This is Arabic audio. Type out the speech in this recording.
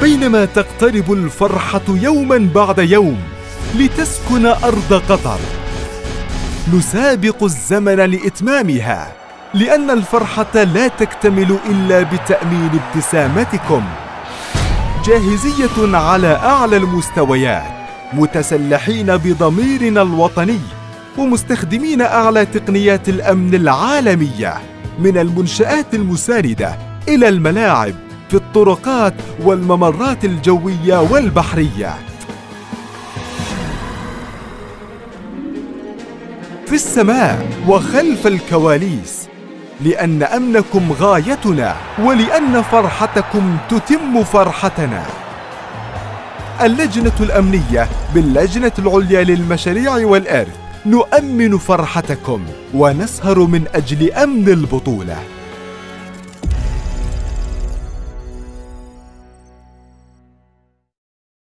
بينما تقترب الفرحة يوماً بعد يوم لتسكن أرض قطر، نسابق الزمن لإتمامها، لأن الفرحة لا تكتمل إلا بتأمين ابتسامتكم. جاهزية على أعلى المستويات، متسلحين بضميرنا الوطني ومستخدمين أعلى تقنيات الأمن العالمية، من المنشآت المساندة إلى الملاعب، في الطرقات والممرات الجوية والبحرية، في السماء وخلف الكواليس، لأن أمنكم غايتنا ولأن فرحتكم تتم فرحتنا. اللجنة الأمنية باللجنة العليا للمشاريع والإرث نؤمن فرحتكم ونسهر من أجل أمن البطولة.